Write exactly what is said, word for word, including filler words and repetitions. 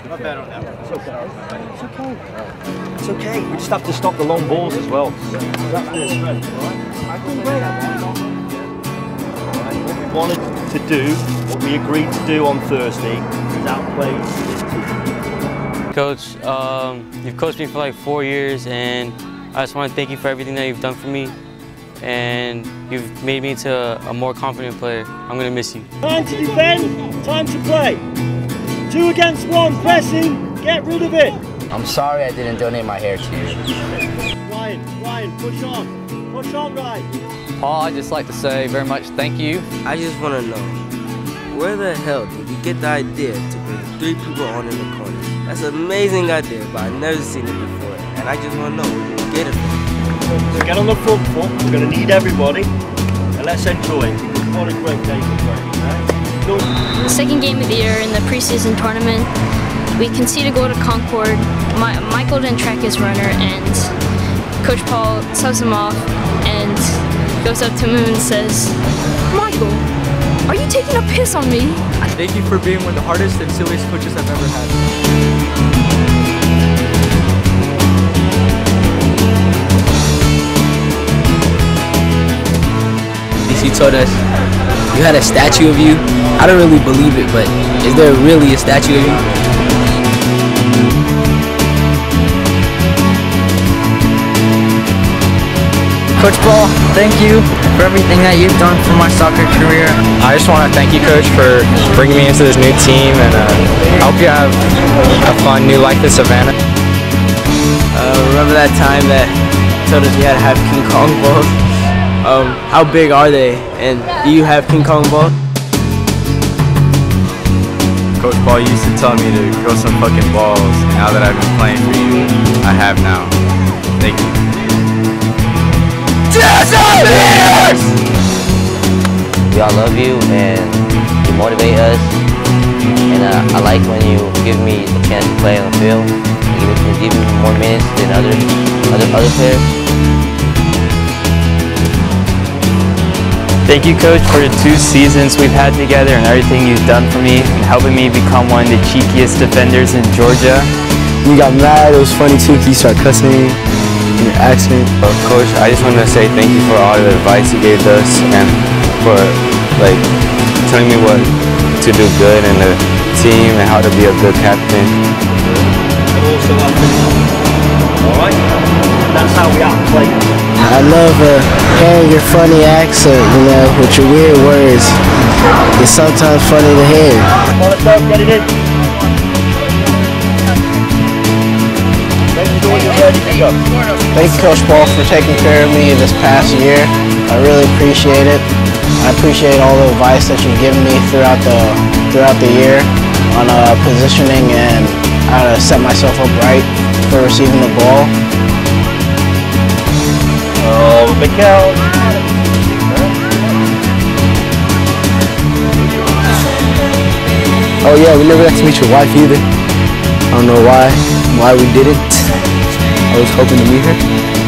Not bad on that one. It's okay. It's okay. It's okay. We just have to stop the long balls as well. What we wanted to do, what we agreed to do on Thursday, is outplay this team. Coach, um, you've coached me for like four years, and I just want to thank you for everything that you've done for me. And you've made me into a, a more confident player. I'm going to miss you. Time to defend, time to play. Two against one, pressing, get rid of it. I'm sorry I didn't donate my hair to you. Ryan, Ryan, push on. Push on, Ryan. Paul, I'd just like to say very much thank you. I just want to know, where the hell did you get the idea to bring three people on in the corner? That's an amazing idea, but I've never seen it before. And I just want to know where you get it from. So get on the front foot, we're going to need everybody, and let's enjoy it. What a great day for playing, right? The second game of the year in the preseason tournament, we conceded a goal to Concord. My, Michael didn't track his runner, and Coach Paul subs him off and goes up to him and says, "Michael, are you taking a piss on me?" Thank you for being one of the hardest and silliest coaches I've ever had. You told us you had a statue of you. I don't really believe it, but is there really a statue of you? Coach Paul, thank you for everything that you've done for my soccer career. I just want to thank you, Coach, for bringing me into this new team, and uh, I hope you have a fun new life in Savannah. Uh, remember that time that you told us you had to have King Kong balls? Um, how big are they, and do you have King Kong balls? Coach Paul used to tell me to grow some fucking balls. Now that I've been playing for you, I have now. Thank you. Disappears! We all love you, and you motivate us. And uh, I like when you give me a chance to play on the field. You give me more minutes than other other other players. Thank you, Coach, for the two seasons we've had together and everything you've done for me and helping me become one of the cheekiest defenders in Georgia. You got mad, it was funny too, you started cussing me in your accent. Uh, Coach, I just want to say thank you for all the advice you gave us and for like telling me what to do good in the team and how to be a good captain. Alright? That's how we outplay. I love uh, hearing your funny accent, you know, with your weird words. It's sometimes funny to hear. Come on, let's go, get it in. Make sure you're ready to go. Thank you, Coach Paul, for taking care of me this past year. I really appreciate it. I appreciate all the advice that you've given me throughout the throughout the year on uh, positioning and how to set myself up right for receiving the ball. Oh, Miguel. Oh yeah, we never got to meet your wife either. I don't know why, why we didn't. I was hoping to meet her.